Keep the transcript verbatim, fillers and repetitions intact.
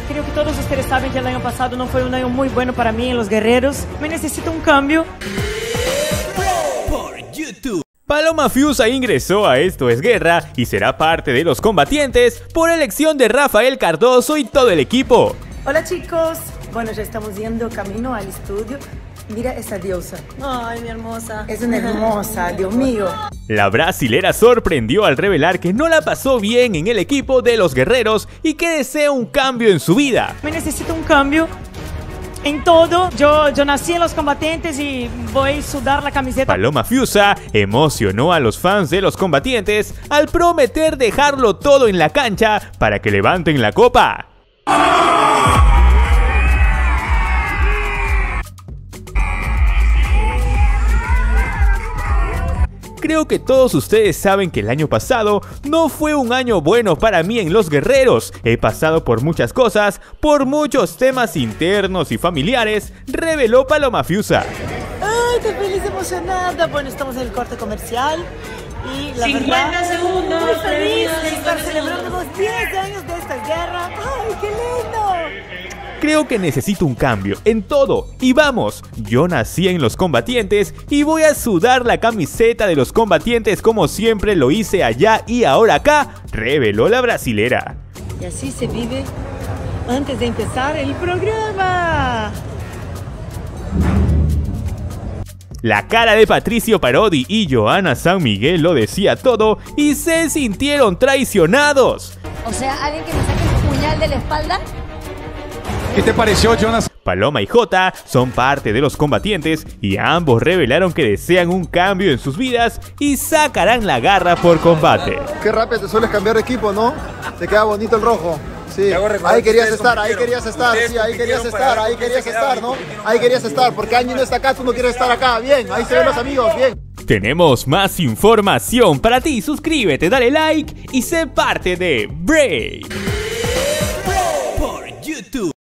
Creo que todos ustedes saben que el año pasado no fue un año muy bueno para mí en los guerreros. Me necesito un cambio. Por YouTube. Paloma Fiusa ingresó a Esto es Guerra y será parte de los combatientes por elección de Rafael Cardoso y todo el equipo. Hola chicos, bueno, ya estamos yendo camino al estudio. Mira esa diosa. Ay, mi hermosa. Es una hermosa, Dios mío. La brasilera sorprendió al revelar que no la pasó bien en el equipo de los guerreros y que desea un cambio en su vida. Me necesito un cambio en todo. Yo, yo nací en los combatientes y voy a sudar la camiseta. Paloma Fiusa emocionó a los fans de los combatientes al prometer dejarlo todo en la cancha para que levanten la copa. Creo que todos ustedes saben que el año pasado no fue un año bueno para mí en los guerreros. He pasado por muchas cosas, por muchos temas internos y familiares, reveló Paloma Fiusa. Ay, estoy feliz, emocionada. Bueno, estamos en el corte comercial y la cincuenta verdad, segundos. muy feliz de estar celebrando los diez años de esta guerra. Ay, qué lindo. Creo que necesito un cambio en todo. Y vamos, yo nací en los combatientes y voy a sudar la camiseta de los combatientes como siempre lo hice allá y ahora acá, reveló la brasilera. Y así se vive antes de empezar el programa. La cara de Patricio Parodi y Johanna San Miguel lo decía todo y se sintieron traicionados. O sea, alguien que me saque un puñal de la espalda. ¿Qué te pareció, Jonas? Paloma y Jota son parte de los combatientes y ambos revelaron que desean un cambio en sus vidas y sacarán la garra por combate. Qué rápido te sueles cambiar de equipo, ¿no? Te queda bonito el rojo. Sí, ahí querías estar, ahí querías estar, sí, ahí querías estar, ahí querías estar, ¿no? Ahí querías estar, porque Angie no está acá, tú no quieres estar acá. Bien, ahí se ven los amigos, bien. Tenemos más información para ti, suscríbete, dale like y sé parte de Brave.